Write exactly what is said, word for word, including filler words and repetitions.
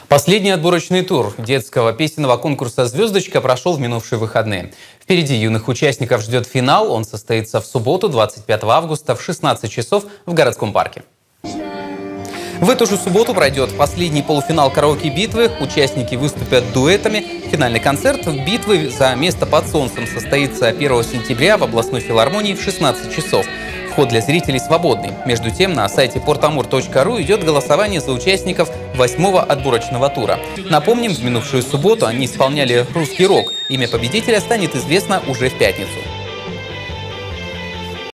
Последний отборочный тур детского песенного конкурса «Звездочка» прошел в минувшие выходные. Впереди юных участников ждет финал. Он состоится в субботу, двадцать пятого августа в шестнадцать часов в городском парке. В эту же субботу пройдет последний полуфинал караоке-битвы. Участники выступят дуэтами. Финальный концерт битвы за место под солнцем состоится первого сентября в областной филармонии в шестнадцать часов. Вход для зрителей свободный. Между тем, на сайте портамур точка ру идет голосование за участников восьмого отборочного тура. Напомним, в минувшую субботу они исполняли русский рок. Имя победителя станет известно уже в пятницу.